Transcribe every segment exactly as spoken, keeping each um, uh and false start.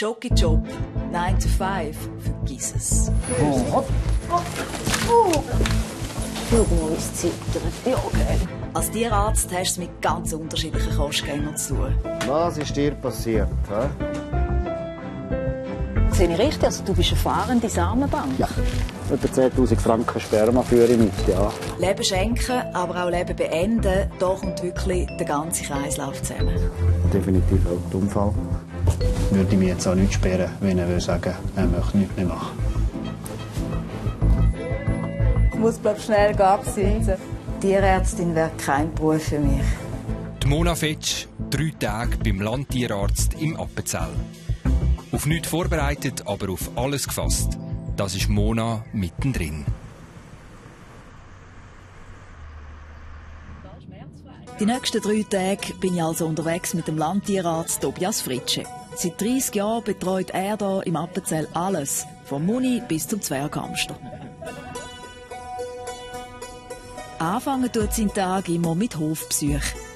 Jockeyjob, nine to five, vergiss es. Oh, hopp. Oh. Oh. Schau mal, wie es zittert. Ja, okay. Als Tierarzt hast du es mit ganz unterschiedlichen Kostgängern zu tun. Was ist dir passiert? He? Sehe ich richtig? Also, du bist eine fahrende Samenbank? Ja, etwa zehntausend Franken Sperma führe ich mit, ja. Leben schenken, aber auch Leben beenden, da kommt wirklich der ganze Kreislauf zusammen. Definitiv auch der Unfall. Würde ich mich jetzt auch nicht sperren, wenn er sagen würde, er möchte nichts mehr machen. Ich muss, glaube ich, schnell absitzen. Tierärztin wäre kein Beruf für mich. Die Mona Fetsch, drei Tage beim Landtierarzt im Appenzell. Auf nichts vorbereitet, aber auf alles gefasst. Das ist Mona mittendrin. Die nächsten drei Tage bin ich also unterwegs mit dem Landtierarzt Tobias Fritsche. Seit dreissig Jahren betreut er hier im Appenzell alles, vom Muni bis zum Zwerghamster. Anfangen tut sein Tag immer mit Hofbesuch.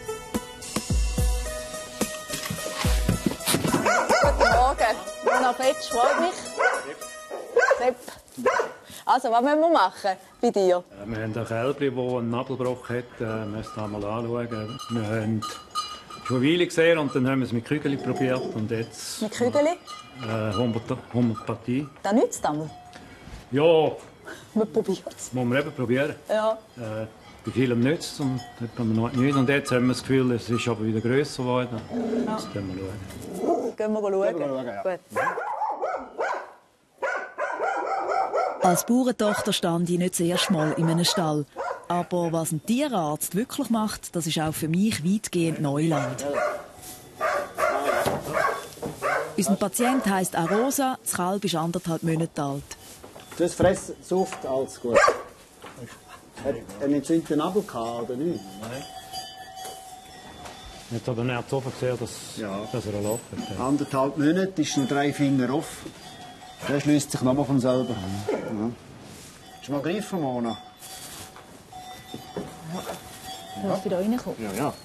Guten Morgen. Mona Fetsch, freut mich. Sepp. Also, was müssen wir machen bei dir? Wir haben ein Kälbchen, das einen Nabelbruch hat. Wir müssen das mal anschauen. Wir haben es schon eine Weile gesehen und dann haben wir es mit Kügeli probiert. Und jetzt, Mit Kügeli? Äh, Homöopathie. Das nützt einmal. Ja, Wir probieren es. muss man eben probieren. Ja. Äh, bei vielen nützt es und bei noch nicht. Und jetzt haben wir das Gefühl, es ist aber wieder grösser geworden. Ja. Jetzt gehen wir schauen. Gehen wir schauen? Gehen wir schauen, ja. Gut. Als Bauerntochter stand ich nicht das erste Mal in einem Stall. Aber was ein Tierarzt wirklich macht, das ist auch für mich weitgehend Neuland. Unser Patient heisst Arosa, das Kalb ist anderthalb Monate alt. Das Fressen sauft alles gut. Hat er einen entzündeten Nabel gehabt, oder nicht? Nein. Jetzt aber nicht so gesehen, dass, Ja. dass er ein Loch hat. Anderthalb Monate, ist noch drei Finger off. Der schließt sich nochmal von selber. Ja. Ist mal greifen, Mona? Du musst wieder reinkommen. Ja, ja.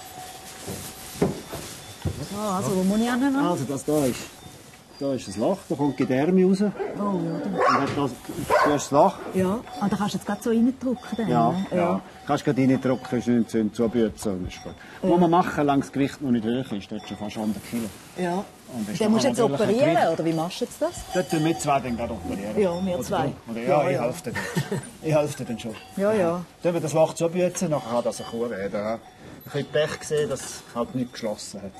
So, also, wo muss ich hin? Also, das da ist. Da ist ein Loch, da kommt die Gedärme raus. Oh, ja. Und hat das, du hast das Loch. Ja. Ah, da kannst du jetzt gerade so reindrücken. Dann, Ja, ne? ja. Kannst gerade reindrücken, ist nicht zu zubützen. Ja. Muss man machen, solange das Gewicht noch nicht hoch ist. Dort schon fast hundert Kilo. Ja. Und das Dann musst du jetzt natürlich ein operieren, Gewicht. oder wie machst du jetzt das? Dort tun wir zwei dann gerade operieren. Ja, wir Oder zwei. du? Oder ja, Ja, ich ja. helfe dir dann. Ich helfe dir dann schon. Ja, ja. Dann wir das Loch zubützen, nachher kann das eine Kuh werden. Ja. Ich habe Pech gesehen, dass es halt nicht geschlossen hat.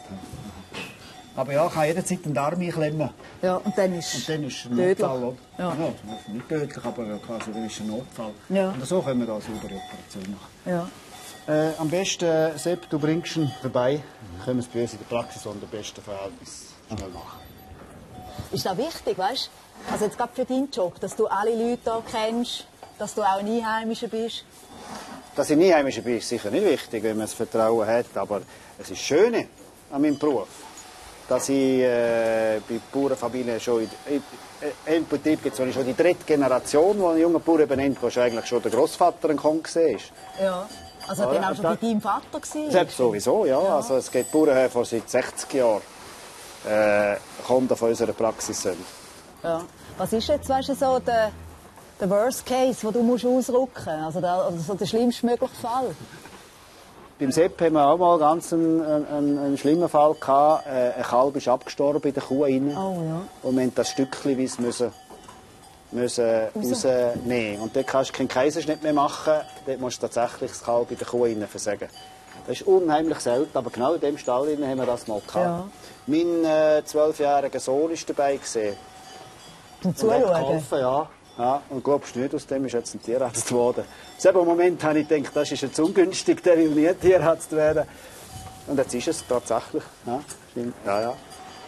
Aber ja, ich kann jederzeit den Arm einklemmen. Ja, und dann ist Und dann ist es ein tödlich. Notfall, oder? Ja. Ja, nicht tödlich, aber quasi, dann ist es ein Notfall. Ja. Und so können wir da eine saubere Operation machen. Ja. Äh, am besten, äh, Sepp, du bringst ihn vorbei. Dann können wir es bei uns in der Praxis unter besten Verhältnis schnell machen. Ist das wichtig, weißt du? Also jetzt gerade für deinen Job, dass du alle Leute hier kennst, dass du auch ein Einheimischer bist. Dass ich nie heimisch bin, ist sicher nicht wichtig, wenn man das Vertrauen hat. Aber es ist das Schöne an meinem Beruf, dass ich äh, bei Bauernfamilien schon in, in, in Betrieb gibt es schon die dritte Generation, die ein junger Bauer benennt, wo schon eigentlich schon der Großvater ein Kong war. Ja. Also Ja, dann auch schon da- bei deinem Vater gewesen? Selbst sowieso, ja. Ja. Also es gibt Bauernhöfe, die seit sechzig Jahren äh, Kunden von unserer Praxis sind. Ja. Was ist jetzt, weißt du, so der, der Worst Case, den du musst ausrücken musst? Also der, also so der schlimmstmögliche Fall? Beim Sepp haben wir auch mal ganz einen, einen, einen schlimmen Fall gehabt. Äh, ein Kalb ist abgestorben in der Kuh rein. Oh ja. Und wir mussten das stückchenweise müssen, müssen rausnehmen. Und dort kannst du keinen Kaiserschnitt mehr machen. Dort musst du tatsächlich das Kalb in der Kuh rein versägen. Das ist unheimlich selten, aber genau in diesem Stall rein haben wir das mal gehabt. Ja. Mein äh, zwölfjähriger Sohn war dabei. Gewesen. Zum Und hat Zuschauen? geholfen, ja. Ja, und glaubst du nicht, aus dem ist jetzt ein Tierarzt geworden. Selber im Moment habe ich gedacht, das ist jetzt ungünstig, der will nie Tierarzt werden. Und jetzt ist es tatsächlich. Ja, stimmt. Ja, ja.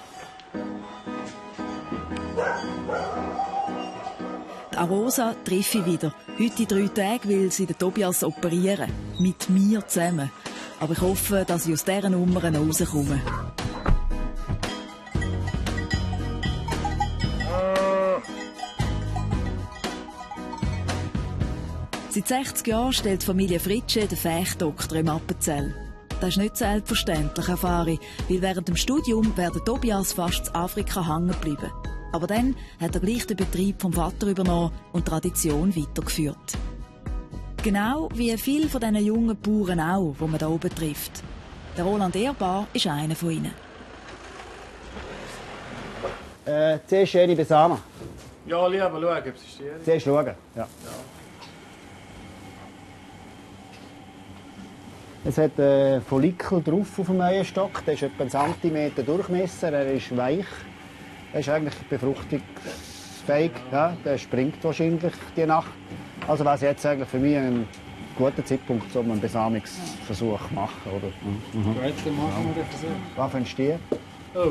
Die Arosa treffe ich wieder. Heute in drei Tagen will sie den Tobias operieren. Mit mir zusammen. Aber ich hoffe, dass ich aus dieser Nummer noch rauskomme. Seit sechzig Jahren stellt die Familie Fritsche den Fechtdoktor im Appenzell. das ist nicht selbstverständlich, erfahre ich, weil während dem Studium wäre der Tobias fast in Afrika hängen geblieben. Aber dann hat er gleich den Betrieb vom Vater übernommen und die Tradition weitergeführt. Genau wie viele von diesen jungen Bauern auch, die man hier oben trifft. Der Roland Ehrbar ist einer von ihnen. Äh, zuerst schöne Besamen. Ja, lieber schauen, ob es ist die. Zuerst schauen. Ja. Ja. Es hat einen Follikel drauf auf dem Eierstock. Der ist etwa einen Zentimeter Durchmesser. Er ist weich. Er ist eigentlich befruchtungsfähig. Ja, der springt wahrscheinlich die Nacht. Also wäre es jetzt eigentlich für mich ein guter Zeitpunkt, um einen Besamungsversuch zu machen. Oder? Mhm. Gut, dann machen wir den Versuch. Was für ein Stier? Oh.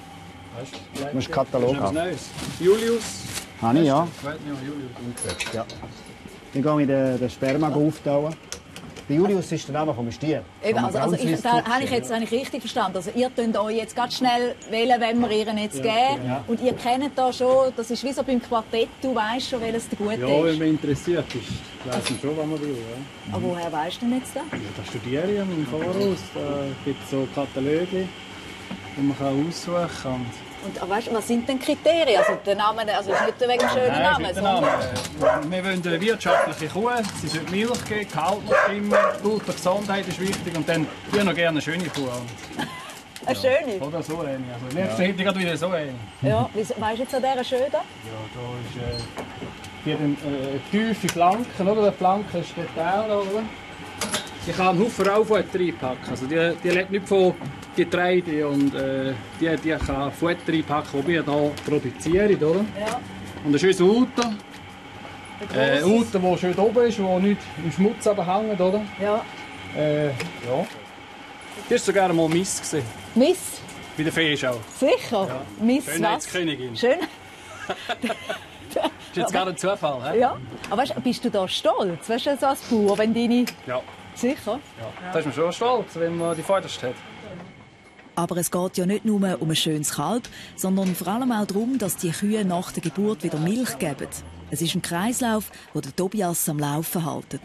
Du musst einen Katalog haben. Julius. Habe ich, ja. Ich weiß nicht, Julius. Ja. Ich gehe mit den, den Sperma auftauen. Der Julius ist der Name vom Stier. Eben, also, also ich, da habe ich jetzt eigentlich richtig verstanden. Also ihr könnt euch jetzt ganz schnell wählen, wenn wir ihr jetzt geben. Ja. Und ihr kennt da schon, das ist wie so beim Quartett, du weißt schon, welches der gute ja, ist. Ja, wenn man interessiert ist, weiss man schon, was man will. Ja. Aber woher weißt du denn jetzt das? Ja, das studiere ich im Voraus. Da gibt es so Kataloge, die man aussuchen kann. Und weißt, was sind denn Kriterien? Also der Name, also ist nicht wegen dem schönen Nein, Namen. Der Name. Wir wollen eine wirtschaftliche Kuh, sie soll Milch geben, Gehalt noch stimmen, gute Gesundheit ist wichtig und dann ich noch gerne eine schöne Kuh. Eine ja. schöne? Oder so eine. Also nächste ja. hätte ich gerade wieder so eine. Ja, weißt du jetzt an dieser schön da? Ja, da ist äh, die hat eine, äh, tiefe Flanken, oder? Der Flanke ist der Teil, oder? Die kann einen Haufen Raufutter reinpacken. Also die, die lebt nicht von Getreide und äh, die, die kann Futter reinpacken, die wir hier produzieren. Oder? Ja. Und ein schönes Auto. Ein Auto, das schön oben ist, das nicht im Schmutz hängt. Oder? Ja. Äh, ja. Die war sogar mal Miss. Gewesen. Miss? Bei der Feeschau. Sicher? Ja. Miss Schönheitskönigin. Schön. Das ist jetzt gerade ein Zufall. He? Ja. Aber weißt, bist du da stolz, weißt du, so als Bauer, wenn deine... Ja. Sicher? Ja. Da ist man schon stolz, wenn man die vorderste hat. Aber es geht ja nicht nur um ein schönes Kalb, sondern vor allem auch darum, dass die Kühe nach der Geburt wieder Milch geben. Es ist ein Kreislauf, den der Tobias am Laufen hält.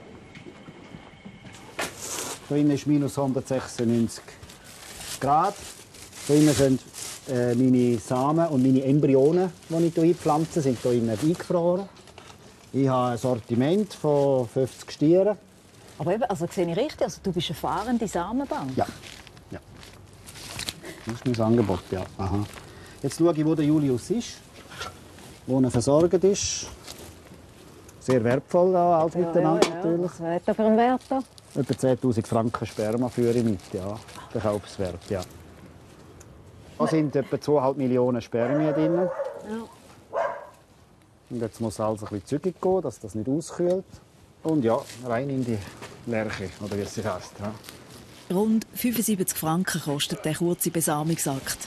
Hier innen ist minus hundertsechsundneunzig Grad. Hier innen sind äh, meine Samen und meine Embryonen, die ich hier einpflanze, sind hier innen eingefroren. Ich habe ein Sortiment von fünfzig Stieren. Aber eben, also sehe ich richtig, also du bist eine fahrende Samenbank? Ja. ja. Das ist mein Angebot, ja. Aha. Jetzt schaue ich, wo der Julius ist, wo er versorgt ist. Sehr wertvoll, da, alles ja, miteinander ja, ja. natürlich. Was hat er für einen Wert da? Etwa zehntausend Franken Sperma führe ich mit, ja. Der Kaufswert, ja. Da sind etwa zweieinhalb Millionen Spermien drin. Ja. Und jetzt muss alles ein bisschen zügig gehen, dass das nicht auskühlt. Und ja, rein in die Lerche, oder wie es sich heisst. Ja. Rund fünfundsiebzig Franken kostet der kurze Besamungsakt.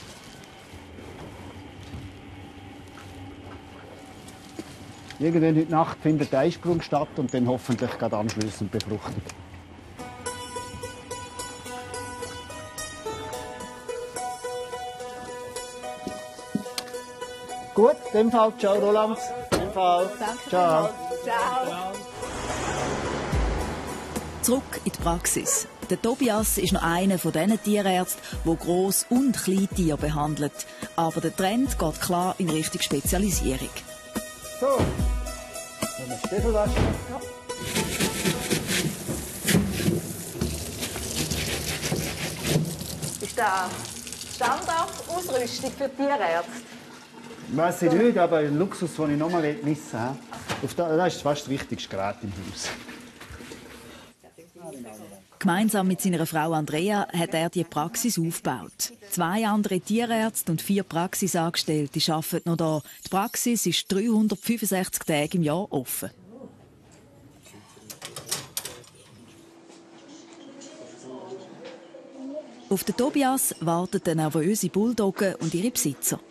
Irgendwann heute Nacht findet der Eisprung statt und dann hoffentlich gerade anschliessend Befruchtung. Gut, in dem Fall. Ciao, Roland. In dem Fall. Danke. Ciao. Ciao. Zurück in die Praxis. Der Tobias ist noch einer von diesen Tierärzten, der Gross- und Kleintiere behandelt. Aber der Trend geht klar in Richtung Spezialisierung. So, wenn wir Stiefel waschen. Ja. Ist das Standardausrüstung für Tierärzte? Weiß ich nicht, aber ein Luxus, den ich noch mal missen will. Das ist fast das wichtigste Gerät im Haus. Gemeinsam mit seiner Frau Andrea hat er die Praxis aufgebaut. Zwei andere Tierärzte und vier Praxisangestellte arbeiten noch da. Die Praxis ist dreihundertfünfundsechzig Tage im Jahr offen. Auf den Tobias warten der nervöse Bulldogge und ihre Besitzer.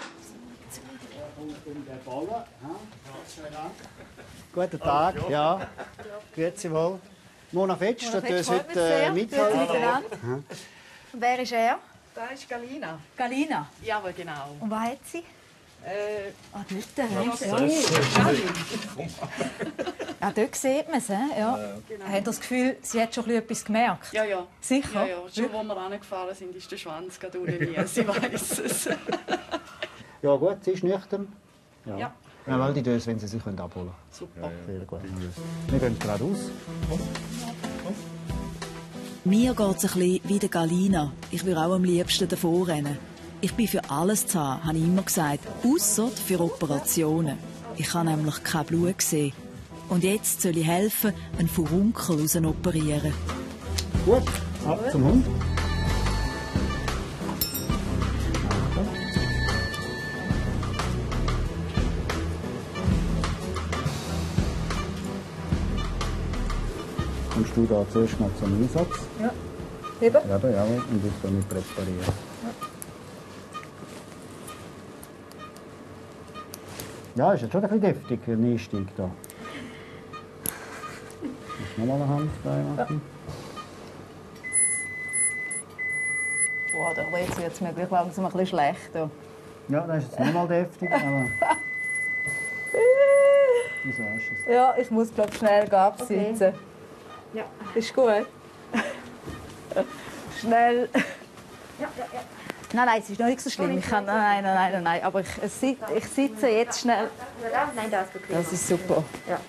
Guten Tag, ja. Grüezi wohl. Mona Fetsch, Mona du Fetsch, heute freut mich sehr. mithalten. Wer ist er? Das ist Galina. Galina. Ja, aber genau. Und was hat sie? Äh, ah, dort, ja. Ah, dort sieht man es, ja. Ja. Genau. Habt ihr das Gefühl, sie hat schon etwas gemerkt? Ja, ja. Sicher? Ja, ja. Schon, als wir angefahren sind, ist der Schwanz gerade unten. Sie weiss es. Ja gut, sie ist nüchtern. Ja. Ja. Ja, weil die Döse, wenn sie sich abholen können. Super. Ja, ja. Sehr gut. Wir gehen geradeaus. Mir geht es ein bisschen wie der Galina. Ich würde auch am liebsten davor rennen. Ich bin für alles zu haben, habe ich immer gesagt, ausser für Operationen. Ich habe nämlich kein Blut gesehen. Und jetzt soll ich helfen, einen Furunkel raus operieren. Gut, ab zum Hund. Kommst du da zuerst mal zum Einsatz? Ja. Eben? Ja, ja, und ich kann mich präparieren. Ja, ist jetzt schon ein bisschen deftig, ein Einstieg da. Ich muss nochmal eine Hand frei machen. Boah, da jetzt wird es mir gleich langsam ein bisschen schlecht. Ja, Ja, das ist jetzt nochmal deftig, aber... Wieso hast du es? ja ich muss glaube schnell absitzen. Okay. Ja. Ist gut. Schnell. Ja, ja, ja. Nein, nein, es ist noch nicht so schlimm. Ich kann, nein, nein, nein, nein, aber ich, ich sitze jetzt schnell. Nein, das ist okay. Das ist super. Ja.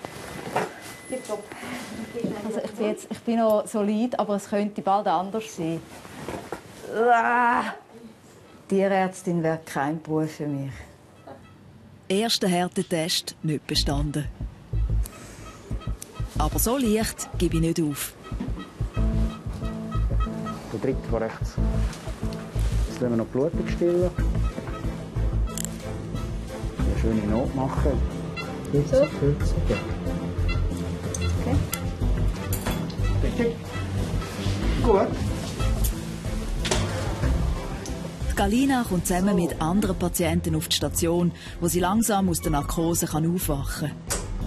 Also ich, bin jetzt, ich bin noch solid, aber es könnte bald anders sein. Ah, Tierärztin wäre kein Beruf für mich. Erster Härtetest nicht bestanden. Aber so leicht gebe ich nicht auf. Der dritte von rechts. Jetzt lassen wir noch die Blutung stillen. Eine schöne Not machen. Kürzer, kürzer. Okay. Richtig. Gut. Die Galina kommt zusammen mit anderen Patienten auf die Station, wo sie langsam aus der Narkose kann aufwachen kann.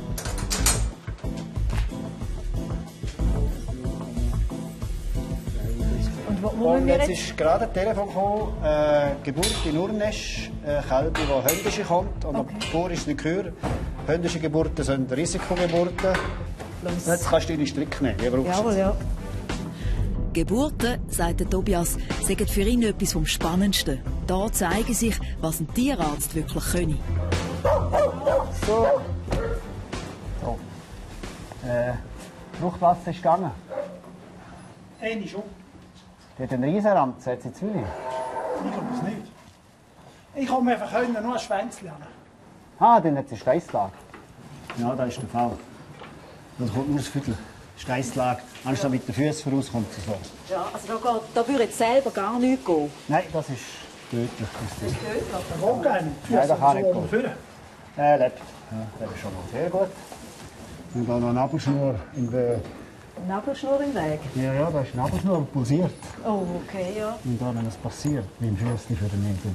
Und jetzt ist gerade ein Telefon gekommen, äh, Geburt in Urnesch, äh, Kälber, die hündische kommt. Und okay. Geburt ist nicht gehört. Hündische Geburten sind Risikogeburten. Los. Jetzt kannst du deine Strick nehmen. Wie brauchst du Jawohl, ja. Geburten, sagt der Tobias, seien für ihn etwas vom Spannendsten. Da zeigen sich, was ein Tierarzt wirklich könne. So. So. Äh, Fruchtwasser ist gegangen. Eine schon. Die hat einen Riesenranz, hat sie zu wenig? Ich glaube es nicht. Ich kann mir einfach können, nur ein Schwänzchen haben. Ah, dann hat sie Steißlage. Ja, da ist der Fall. Da kommt nur das Viertel. Steißlage. Anstatt mit den Füßen voraus kommt sie so. Ja, also da, geht, da würde jetzt selber gar nichts gehen. Nein, das ist tödlich. Das ist tödlich? Da geht gar nicht. Nein, da kann nicht gehen. Er lebt. Ja, das ist schon mal sehr gut. Und dann noch eine Nabelschnur in der... Nabelschnur im Weg? Ja, ja, da ist eine Nabelschnur, die pulsiert. Oh, okay, ja. Und dann, wenn es passiert, wie im Füßchen für den Nägel.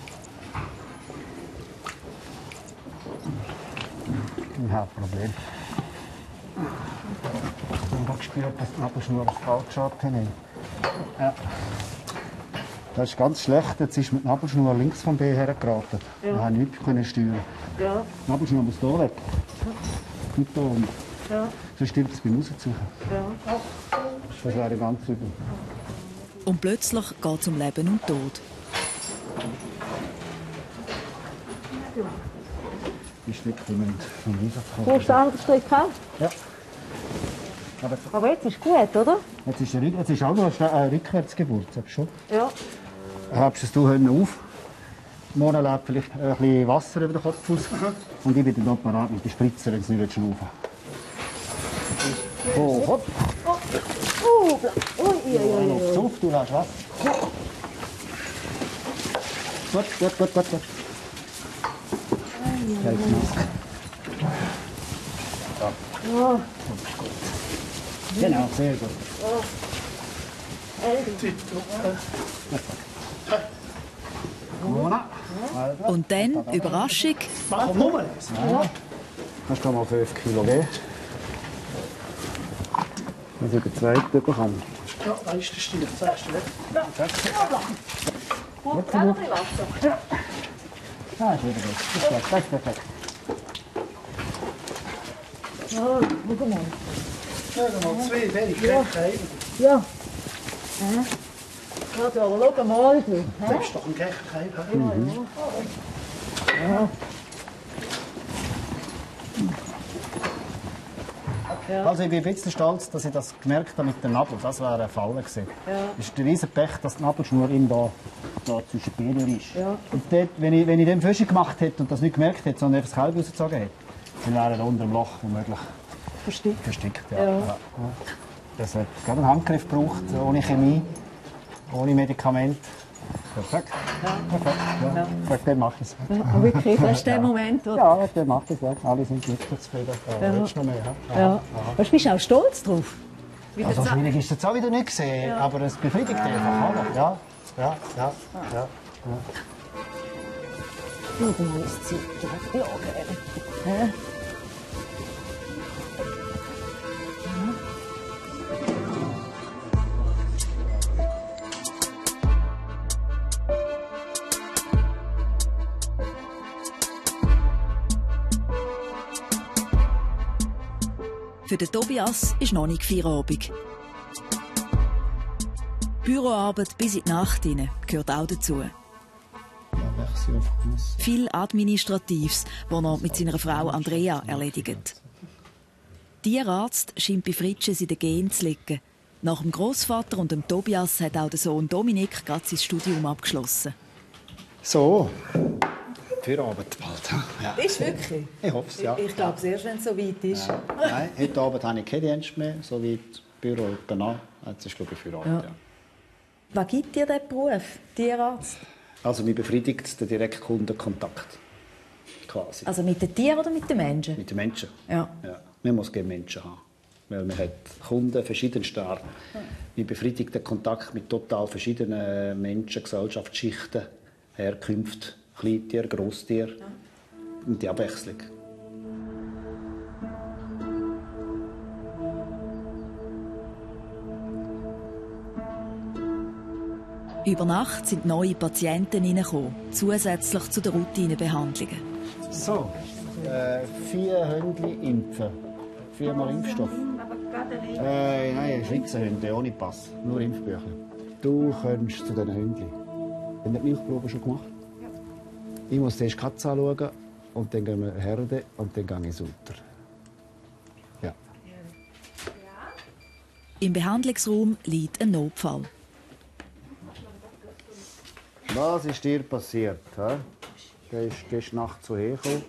Ein Hauptproblem. Ich habe gespürt, dass die Nabelschnur falsch geschaut hat. Ja. Das ist ganz schlecht. Jetzt ist mit der Nabelschnur links vom B her geraten. Ja. Wir haben nichts steuern. Ja. Die Nabelschnur muss hier weg. Nicht hier oben. Ja. So stimmt es beim Raussuchen. Ja. Das wäre ganz übel. Und plötzlich geht es um Leben und Tod. Die Stücke kommen vom Einsatz kommen. Brauchst du den anderen Strick auch? Ja. Aber, Aber jetzt ist gut, oder? Jetzt ist, eine, jetzt ist auch noch eine Rückwärtsgeburt. Schon. Ja. Habst du es auf? Morgen läuft vielleicht ein bisschen Wasser über den Kopf aus. Und ich bin dann parat mit den Spritzer, wenn sie nicht schnaufen. Oh, hopp. Oh, oh, ui, ui, ui, ui. Auf, du lässt was. Gut, gut, gut, gut, gut. Ja. Genau, sehr gut. Und dann, Überraschung, ja. Kannst du mal fünf Kilo geben? Dass ich den zweiten bekomme. Ja, da ist der Stil. Sagst du nicht? Ja. Gut, auch noch ein bisschen Wasser. Ah, ist wieder gut. Ist gut. Das ist perfekt. Ja, schau mal. Schau mal, zwei, fertig. Ja. Ja. Hä? Ja, aber schau mal, du. Das ist doch ein Käfer. Mhm. Ja. Ja. Also ich bin ein bisschen stolz, dass ich das gemerkt habe mit dem Nabel. Das wäre ein Fall gewesen. Ja. Es ist ein riesen Pech, dass die Nabelschnur ihm da, da zwischen die Beine ist. Ja. Und dort, wenn ich, wenn ich den Fische gemacht hätte und das nicht gemerkt hätte, sondern einfach das Kalb rausgezogen hätte, dann wäre er unter dem Loch womöglich Versteckt. versteckt. Ja. Ja. Ja. Das hat gerade einen Handgriff gebraucht, ohne Chemie, ohne Medikament. Perfekt. Ja. Perfekt. Ja. Ja. Perfekt, dann mache ich es. Ja, wirklich, das ist der Moment, oder? Ja, dann mache ich es. Ja. Alle sind glücklich zufrieden. Ja. Ja. Willst du noch mehr? Ja. Ja. Weißt, bist du auch stolz drauf? Wie Also der schwierig ist es jetzt auch wieder nicht gesehen, Ja. aber es befriedigt einfach, oder? Ja, ja, ja, ja. ja. Schau mal, ist Zeit. Ja, okay. Hä? Für den Tobias ist noch nicht Feierabend. Büroarbeit bis in die Nacht hinein gehört auch dazu. Viel Administratives, das er mit seiner Frau Andrea erledigt. Tierarzt scheint bei Fritsches in den Genen zu liegen. Nach dem Großvater und dem Tobias hat auch der Sohn Dominik gerade sein Studium abgeschlossen. So, Feierabend bald. Ja. Ist wirklich? Ich hoffe es, ja. Ich, ich glaube es erst, wenn es so weit ist. Ja. Nein, heute Abend habe ich keinen Dienst mehr, so wie das Büro an. Jetzt ist, glaube ich, Feierabend, ja. Ja. Was gibt dir dieser Beruf, Tierarzt? Also, mich befriedigt den Direktkundenkontakt. Quasi. Also mit den Tieren oder mit den Menschen? Mit den Menschen. Ja. Ja. Man muss gerne Menschen haben. Weil man hat Kunden verschiedenster Art. Mich befriedigt der Kontakt mit total verschiedenen Menschen, Gesellschaftsschichten, Herkünften, Kleintier, Grosstier. Ja. Und die Abwechslung. Über Nacht sind neue Patienten hineingekommen, zusätzlich zu den Routinebehandlungen. So, äh, vier Hündchen impfen. Viermal Impfstoff. Äh, nein, Schweizer Hunde, ohne Pass. Nur Impfbücher. Du kommst zu diesen Hündchen. Haben die Milchprobe schon gemacht? Ja. Ich muss zuerst die Katze anschauen und dann gehen wir Herde und dann gehe ich unter. Ja. Im Behandlungsraum liegt ein Notfall. Was ist dir passiert? He? Der ist gestern Nacht zu ihr gekommen.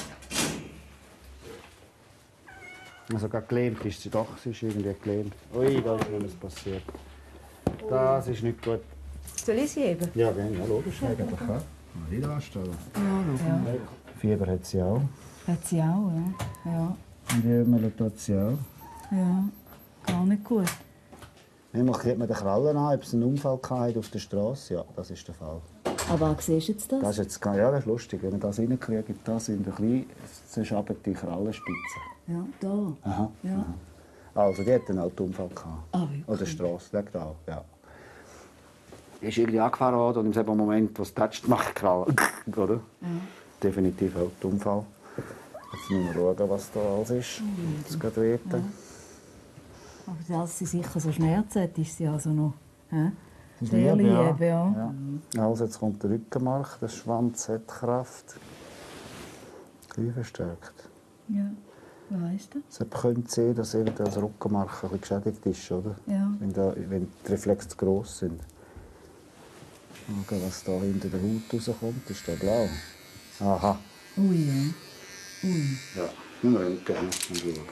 Also gerade gelähmt ist sie doch, sie ist irgendwie gelähmt. Ui, da ist etwas passiert. Das ist nicht gut. Soll ich sie eben? Ja, gerne, ja, logisch eigentlich. Ja. Wieder anstellen. Ja. Fieber hat sie auch. Hat sie auch, ja. Ja. Und Jürmel tut sie auch. Ja, gar nicht gut. Manchmal kriegt man den Krallen an, ob es einen Unfall hatte auf der Straße. Ja, das ist der Fall. Aber siehst du jetzt das? Das ist jetzt, ja, das ist lustig. Wenn man das reinkriegt, das sind ein bisschen, sonst aber die Krallenspitzen. Ja, da. Aha. Ja. Aha. Also, die hat einen Autounfall gehabt. Ah, wirklich? Oder Straße, leg da, ja. Die ist irgendwie angefahren worden und im selben Moment, wo es tätscht, macht die Kralle. Oder? Ja. Definitiv ein Autounfall. Jetzt müssen wir schauen, was da alles ist. Mhm. Das geht weiter. Ja. Aber dass sie sicher so Schmerzen hat, ist sie also noch... Hä? Sehr lieb, ja. Ja. Ja. Also jetzt kommt der Rückenmark, der Schwanz hat Kraft. Gleich verstärkt. Ja, was heisst das? Es könnte sein, dass eventuell das Rückenmark ein bisschen geschädigt ist, oder? Ja. Wenn, da, wenn die Reflexe zu gross sind. Schauen, was da hinter der Haut rauskommt, ist da blau. Aha. Ui, ja. Ui. Ja, nur röntgen und schauen.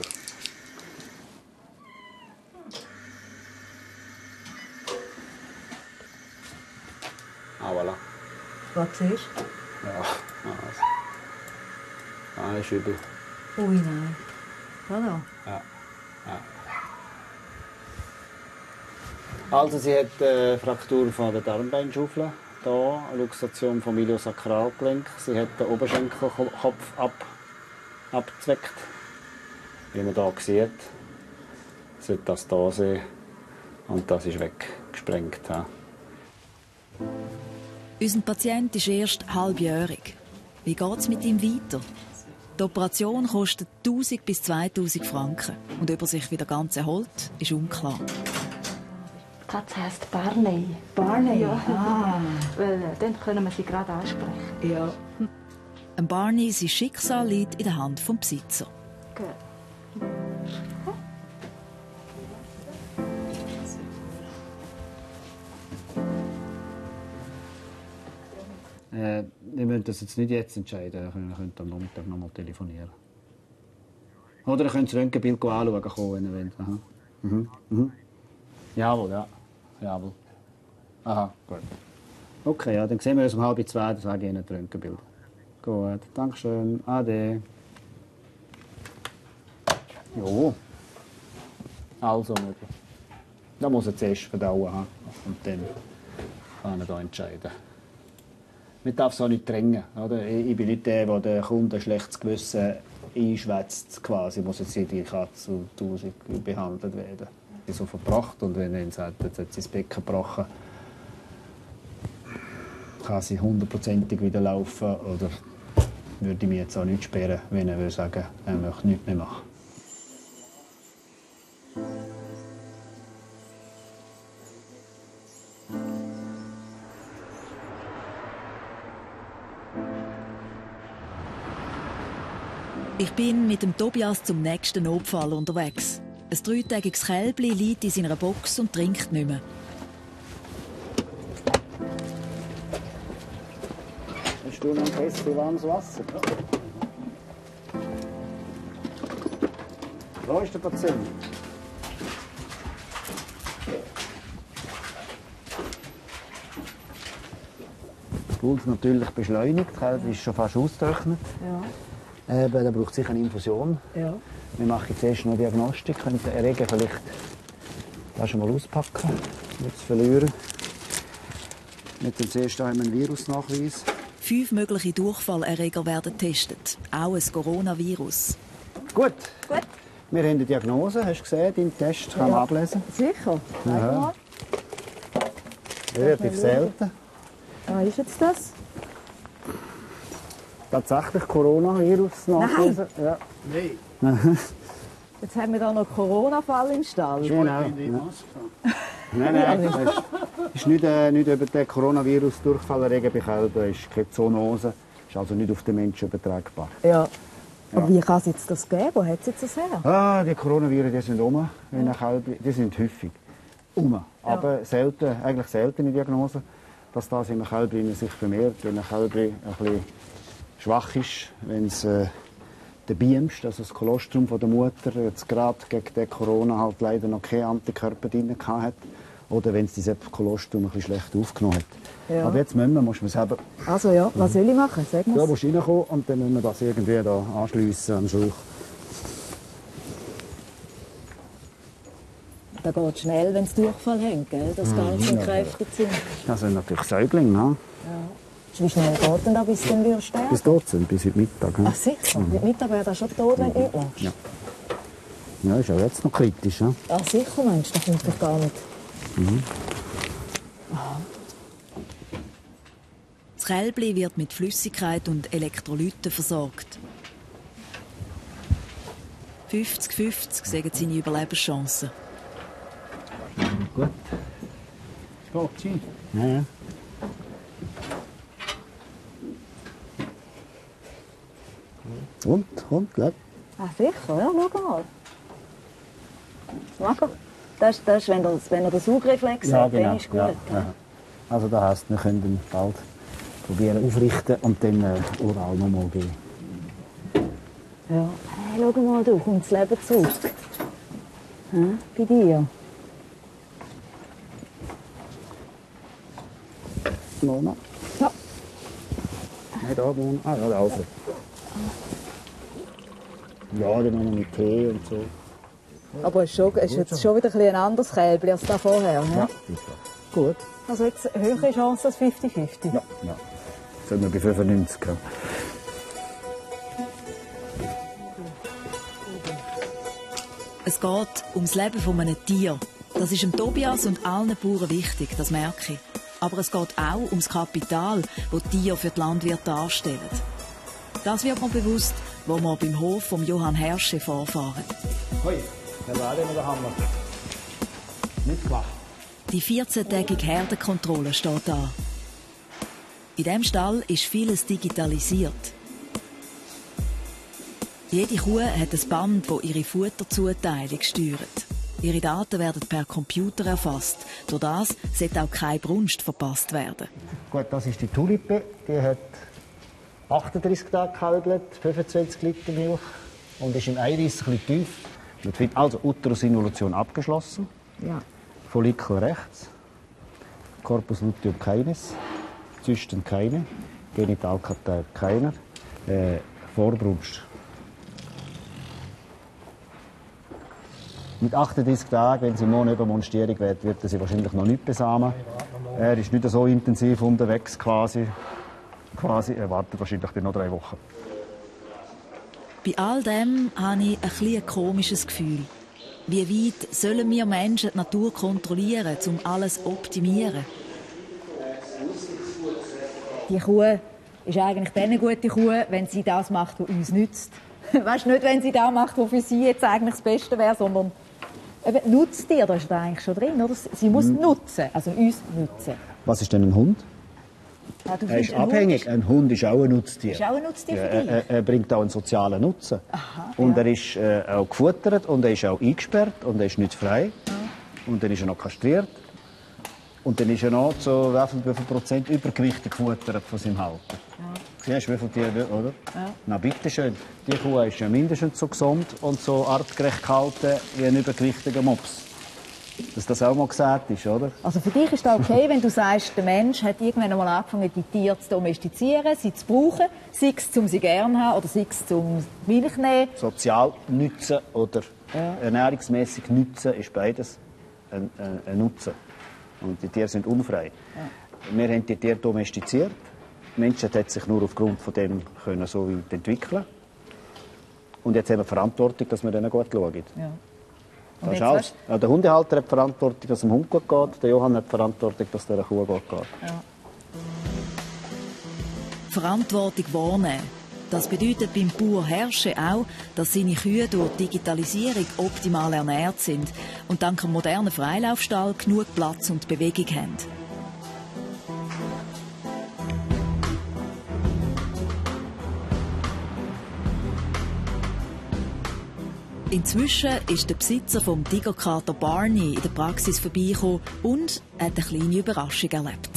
Ah, voilà. Was siehst du? Ja, also. Ah, ist übel. Ui, nein. Da, da. Ja. Ja. Also, sie hat eine Fraktur von der Darmbeinschaufel. Hier, eine Luxation vom Iliosakralgelenk. Sie hat den Oberschenkelkopf ab, abgezweckt. Wie man hier sieht, sollte das hier sein. Und das ist weggesprengt. Ja. Unser Patient ist erst halbjährig. Wie geht es mit ihm weiter? Die Operation kostet tausend bis zweitausend Franken. Und ob er sich wieder ganz erholt, ist unklar. Die Katze heisst Barney. Barney? Ja. Ah. Weil äh, dann können wir sie gerade ansprechen. Ja. Ein Barney, sein Schicksal liegt in der Hand des Besitzer. Gut. Äh, wir müssen das jetzt nicht jetzt entscheiden. Wir können am Montag noch mal telefonieren. Oder ihr könnt das Röntgenbild anschauen, kommen, wenn ihr wollt. Aha. Mhm. Mhm. Jawohl, ja. Jawohl. Aha, gut. Okay, ja, dann sehen wir uns um halb zwei, dann sage ich Ihnen das Röntgenbild. Gut, dankeschön. Ade. Jo. Also, da muss er zuerst verdauen haben. Und dann kann er da entscheiden. Man darf es auch nicht drängen. Oder? Ich bin nicht der, der den Kunden ein schlechtes Gewissen einschwätzt. Quasi muss jetzt jede Katze und tausend behandelt werden. Sie so verbracht und wenn er sagt, jetzt hat sie das Becken gebrochen, kann sie hundertprozentig wieder laufen oder würde ich mich jetzt auch nicht sperren, wenn er sagen würde, er möchte nichts mehr machen. Ich bin mit dem Tobias zum nächsten Notfall unterwegs. Ein dreitägiges Kälbli liegt in seiner Box und trinkt nicht mehr. Hast du noch ein Kessel warmes Wasser? Wo ist der Patient? Der Puls natürlich beschleunigt, das Kälbli ist schon fast ausgetrocknet. Ja. Eben, da braucht es sicher eine Infusion. Ja. Wir machen jetzt erst noch Diagnostik, können den Erreger vielleicht das schon mal auspacken, nicht zu verlieren. Mit dem zuerst haben wir einen Virusnachweis. Fünf mögliche Durchfallerreger werden getestet, auch ein Coronavirus. Gut. Gut. Wir haben die Diagnose, hast du gesehen, deinen Test kann man Ja. ablesen. Sicher? Ja. Relativ selten. Was ist jetzt das? Tatsächlich Coronavirus nachweisen. Ja. Nein. Jetzt haben wir da noch einen Corona-Fall im Stall. Genau. Ja. Nein, nein, das ist, ist nicht, äh, nicht über den Coronavirus Durchfallerreger bei Kälbern, ist keine Zoonose, ist also nicht auf den Menschen übertragbar. Ja. Aber wie kann es jetzt das geben? Wo hat es jetzt das her? Ah, die Coronaviren die sind um, wenn ein Kälbchen, die sind häufig um, aber selten, eigentlich seltene Diagnose, dass das in einem Kälbchen sich vermehrt, wenn ein Kälbchen ein bisschen schwach ist, wenn es äh, der Biemst, also das Kolostrum von der Mutter, jetzt gerade gegen den Corona halt leider noch keine Antikörper drin hat, oder wenn es dieses Kolostrum ein bisschen schlecht aufgenommen hat. Ja. Aber jetzt müssen wir, muss man selber. Also ja, was soll ich machen? Sag Da mir's. musst du reinkommen und dann müssen wir das irgendwie da anschliessen am Schlauch. Da geht es schnell, wenn es Durchfall hat, gell? Das Ganze ja. entkräftet sind. Das sind natürlich Säuglinge. Ne? Wie schnell geht denn da, bis du dann wieder sterben? Bis tot sind, bis heute Mittag. Ne? Ach sicher? Mit Mittag wäre das schon tot, wenn du nicht machst? Ja. Ja, ist auch jetzt noch kritisch. Ne? Ach sicher, Mensch, das kommt doch gar nicht. Mhm. Das Kälbli wird mit Flüssigkeit und Elektrolyten versorgt. fünfzig fünfzig sagen seine Überlebenschancen. Gut. Geht sie? Ja, ja. Und, und, glaub. Ach sicher, ja, schau mal. Mag er? Das ist, das ist wenn, er, wenn er den Saugreflex hat, dann ist gut. Ja, ja. Also das heisst, wir können ihn bald probieren aufrichten und dann äh, oral nochmal geben. Ja. Hey, schau mal, du, kommt das Leben zurück. Hm? Bei dir. Mona? Ja. Nein, da, Mona. Ah, ja, der Alfred. Ja, dann noch mit Tee und so. Aber es ist, schon, es ist jetzt schon wieder ein, bisschen ein anderes Kälbchen als da vorher. Ne? Ja, sicher. Gut. Also jetzt höhere Chance als fünfzig fünfzig. Ja, ja. Sind wir bei fünfundneunzig. Ja. Es geht ums Leben von einem Tier. Das ist dem Tobias und allen Bauern wichtig, das merke ich. Aber es geht auch ums Kapital, das die Tiere für die Landwirte darstellen. Das wird mir bewusst, wo wir beim Hof von Johann Herrsche vorfahren. Hoi, der war der Hammer. Nicht gemacht. Die vierzehntägige Herdenkontrolle steht an. In diesem Stall ist vieles digitalisiert. Jede Kuh hat ein Band, das ihre Futterzuteilung steuert. Ihre Daten werden per Computer erfasst. Durch das sollte auch keine Brunst verpasst werden. Gut, das ist die Tulipe. Die hat achtunddreissig Tage gehalten, fünfundzwanzig Liter Milch und ist im Eiweiß ein bisschen tief. Also Uterusinvolution abgeschlossen. Ja. Follikel rechts. Corpus luteum keines. Zysten keine. Genitalkater keiner. Äh, Vorbrunst. Mit achtunddreissig Tagen, wenn sie morgen übermonstierig wird, wird er sie wahrscheinlich noch nicht besamen. Er ist nicht so intensiv unterwegs quasi. quasi. Er wartet wahrscheinlich noch drei Wochen. Bei all dem habe ich ein, bisschen ein komisches Gefühl. Wie weit sollen wir Menschen die Natur kontrollieren, um alles zu optimieren? Die Kuh ist eigentlich dann eine gute Kuh, wenn sie das macht, was uns nützt. Weißt du, nicht, wenn sie das macht, was für sie jetzt eigentlich das Beste wäre, sondern eben Nutztier, da ist da eigentlich schon drin, oder? Sie muss mhm. nutzen, also uns nutzen. Was ist denn ein Hund? Ja, er ist abhängig. Hund ist, ein Hund ist auch ein Nutztier. Ist auch ein Nutztier ja, für dich? Er, er bringt auch einen sozialen Nutzen. Aha, und ja. er ist äh, auch gefuttert und er ist auch eingesperrt und er ist nicht frei. Ja. Und dann ist er noch kastriert. Und dann ist er noch zu wie viel Prozent Übergewicht gefuttert von seinem Halter. Ja. Siehst du, wie viele Tiere, oder? Ja. Na bitteschön, die Kuh ist ja mindestens so gesund und so artgerecht gehalten wie ein übergewichtiger Mops. Dass das auch mal gesagt ist, oder? Also für dich ist das okay, wenn du sagst, der Mensch hat irgendwann einmal angefangen, die Tiere zu domestizieren, sie zu brauchen, sei es, um sie gerne zu haben oder sei es, um Milch zu nehmen. Sozial nützen oder ja. ernährungsmäßig nützen ist beides ein, ein, ein Nutzen. Und die Tiere sind unfrei. Ja. Wir haben die Tiere domestiziert. Die Menschheit hat sich nur aufgrund von dem können so weit entwickeln. Und jetzt haben wir Verantwortung, dass wir denen gut schauen. Ja. Das ist alles. Ja, der Hundehalter hat die Verantwortung, dass es dem Hund gut geht. Der Johann hat die Verantwortung, dass es der Kuh gut geht. Ja. Verantwortung wahrnehmen. Das bedeutet beim Bauer Herrsche auch, dass seine Kühe durch Digitalisierung optimal ernährt sind und dank einem modernen Freilaufstall genug Platz und Bewegung haben. Inzwischen ist der Besitzer vom Tigerkater Barney in der Praxis vorbeigekommen und hat eine kleine Überraschung erlebt.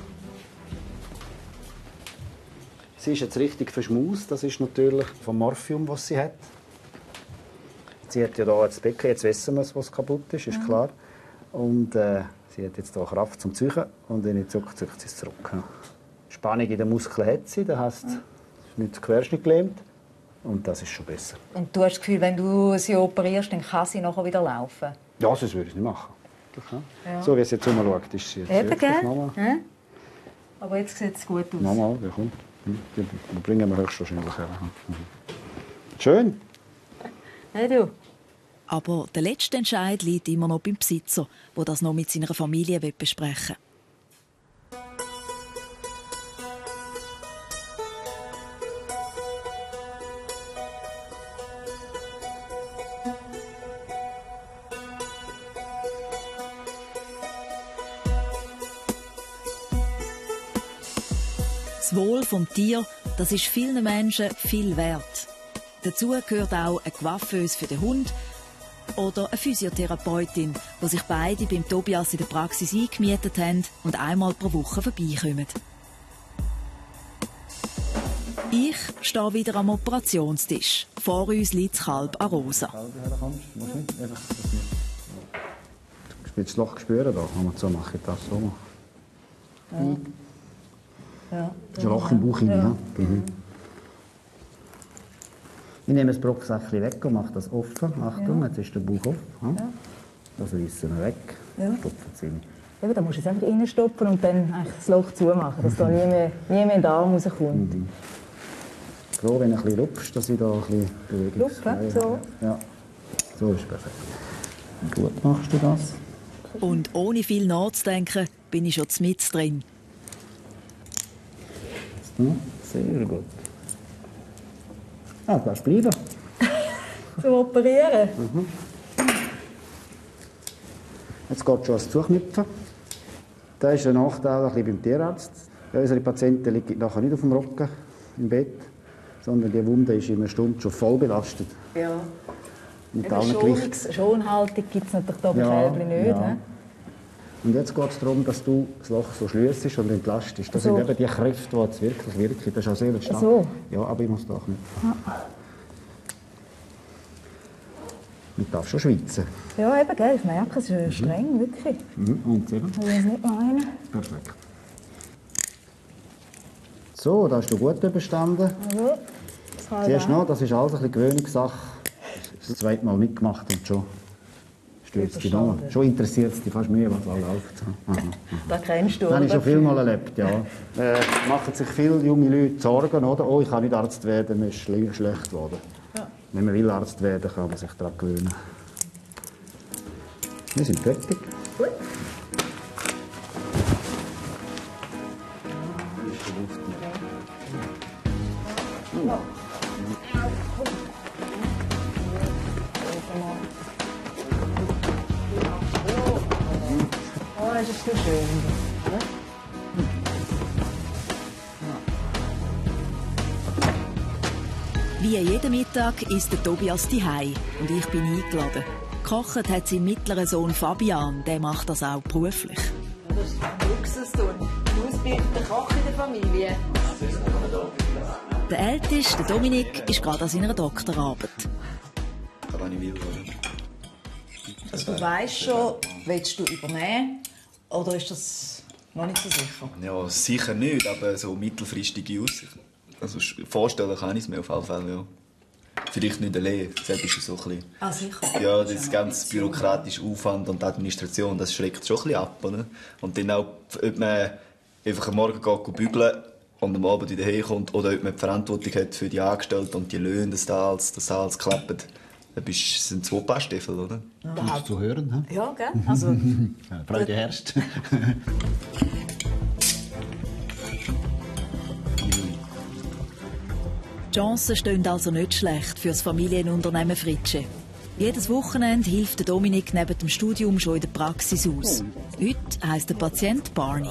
Sie ist jetzt richtig verschmaust. Das ist natürlich vom Morphium, was sie hat. Sie hat ja hier das Becken, jetzt wissen wir, was kaputt ist, ist ja. klar. Und äh, sie hat jetzt hier Kraft zum Züchen und wenn ich zurück, zieht sie es zurück. Ja. Spannung in den Muskeln hat sie, das heisst, es ist nicht der Querschnitt gelähmt. Und das ist schon besser. Und du hast das Gefühl, wenn du sie operierst, dann kann sie nachher wieder laufen? Ja, sonst würde ich es nicht machen. Ja. So wie es jetzt umschaut, ist sie jetzt Eben, gell? Ja. Aber jetzt sieht es gut aus. Mama, wer kommt? Die bringen wir höchstwahrscheinlich her. Schön. Hey, du. Aber der letzte Entscheid liegt immer noch beim Besitzer, der das noch mit seiner Familie besprechen will. Das Wohl vom Tier, das ist vielen Menschen viel wert. Dazu gehört auch eine Coiffeuse für den Hund oder eine Physiotherapeutin, wo sich beide beim Tobias in der Praxis eingemietet haben und einmal pro Woche vorbeikommen. Ich stehe wieder am Operationstisch. Vor uns liegt das Kalb Arosa. Du willst das Loch spüren? Da. So mache ich das so. Ja. Ja, das ist ein Loch im Bauch. Ja. Ja. Mhm. Ich nehme das Brocksäckchen weg und mache das offen. Achtung, ja. Jetzt ist der Bauch offen. Ja. Das reissen wir weg. Ja. Stopfen es rein. Ja, da musst du es einfach reinstopfen und dann eigentlich das Loch zumachen, dass da nie mehr, nie mehr der Arm rauskommt. Mhm. Froh, wenn du ein bisschen rupfst, dass ich da ein bisschen Bewegung habe. So. Ja, so ist perfekt. Gut machst du das. Und ohne viel nachzudenken, bin ich schon mit drin. Sehr gut. Ah, du darfst bleiben. Zum Operieren? Mhm. Jetzt geht es schon ans Zuknüpfen. Das ist der Nachteil ein bisschen beim Tierarzt. Unsere Patienten liegen nachher nicht auf dem Rücken im Bett, sondern die Wunde ist in einer Stunde schon voll belastet. Ja. Mit Eben allen Gewichten. Schonhaltung gibt es natürlich hier bei Ja, Kälbchen nicht. ja. He? Und jetzt geht es darum, dass du das Loch so schliessest und entlastest. Das so. sind eben die Kräfte, die jetzt wirklich wirken. Das ist auch sehr stark. So. Ja, aber ich muss da knüpfen. Ja. Man darf schon schwitzen. Ja, eben, gell? Ich merke, es ist streng, wirklich. Mhm. Und eben. Ich will es nicht meinen. Perfekt. So, da hast du gut überstanden. Also, das Siehst du noch, das ist alles eine Gewöhnungssache. Das zweite Mal mitgemacht und schon stürzt dich noch. Schon interessiert es dich fast mehr, was da läuft. Aha. Das kennst du, Das habe ich oder? schon viel Mal erlebt, ja. Äh, machen sich viele junge Leute Sorgen, oder? Oh, ich kann nicht Arzt werden, mir ist schle schlecht geworden. Ja. Wenn man will Arzt werden, kann man sich daran gewöhnen. Wir sind fertig. Gut. Ja. Oh, das ist so schön. Wie jeden Mittag isst der Tobias daheim und ich bin eingeladen. Gekocht hat sein mittlerer Sohn Fabian, der macht das auch beruflich. Das ist ein Luxus, du. Du ausgebildete Koch in der Familie. Der Älteste, der Dominik, ist gerade an seiner Doktorarbeit. Aber ich will, oder? Also, du weißt schon, willst du übernehmen? Oder ist das noch nicht so sicher? Ja, sicher nicht, aber so mittelfristige Aussicht. Also vorstellen kann ich es mir auf alle Fälle, ja. Vielleicht nicht allein, selbst ist es so ein bisschen... Ah, sicher? Ja, das ganze bürokratische Aufwand und die Administration, das schreckt schon ein bisschen ab, oder? Und dann auch, ob man einfach am Morgen geht bügeln und am Abend wieder herkommt, oder ob man die Verantwortung hat für die Angestellten und die Löhne, dass das alles, dass das alles klappt. Das sind zwei Paar Stiefel, oder? Gut zu hören. He? Ja, gell? Also, Freude herrscht. Die Chancen stehen also nicht schlecht für das Familienunternehmen Fritsche. Jedes Wochenende hilft der Dominik neben dem Studium schon in der Praxis aus. Heute heisst der Patient Barney.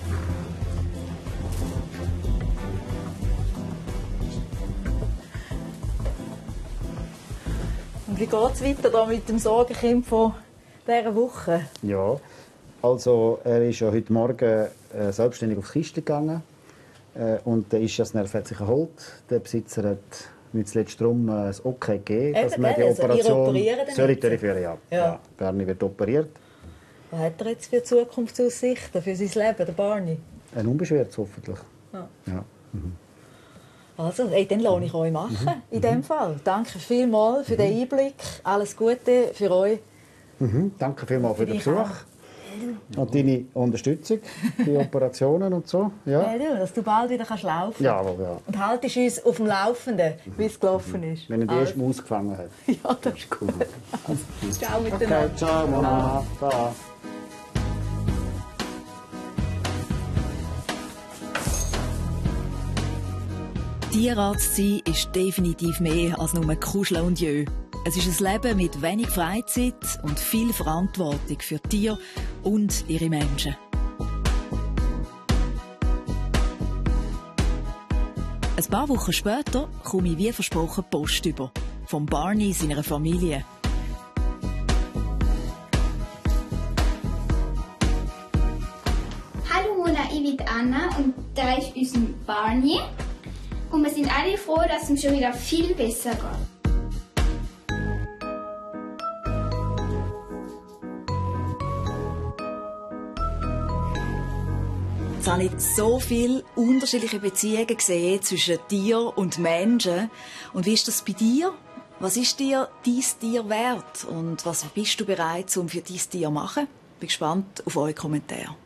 und wie geht es weiter da mit dem Sorgenkind von dieser Woche? Ja, also er ist ja heute Morgen äh, selbstständig aufs Kistchen gegangen. Äh, und der Ischiasnerv hat sich erholt. Der Besitzer hat nicht zuletzt darum äh, das Okay gegeben, Eben, dass man die gell? Also, ihr Operation operiert dann soll jetzt? durchführen. Ja. Ja. Ja. Bernie wird operiert. Was hat er jetzt für Zukunftsaussichten für sein Leben, der Barney? Ein unbeschwertes hoffentlich. Ja. Ja. Mhm. Also, ey, dann lasse ich euch machen, in dem Fall. Danke vielmals für den Einblick. Alles Gute für euch. Mhm. Danke vielmals für, Für den dich Besuch. Und deine Unterstützung, die Operationen und so. Ja, Hey, du, dass du bald wieder kannst laufen ja, aber ja. Und haltest uns auf dem Laufenden, wie es gelaufen ist. Wenn er die Also, erste Maus gefangen hat. Ja, das ist gut. Also, ciao Okay, miteinander. ciao, Mama. Ciao. Tierarzt sein ist definitiv mehr als nur Kuscheln und Jö. Es ist ein Leben mit wenig Freizeit und viel Verantwortung für Tiere und ihre Menschen. Ein paar Wochen später komme ich wie versprochen Post über. Vom Barney seiner Familie. Hallo Mona, ich bin Anna und da ist unser Barney. Und wir sind alle froh, dass es ihm schon wieder viel besser geht. Jetzt habe ich so viele unterschiedliche Beziehungen gesehen zwischen Tier und Menschen. Und wie ist das bei dir? Was ist dir dein Tier wert? Und was bist du bereit, um für dein Tier zu machen? Ich bin gespannt auf eure Kommentare.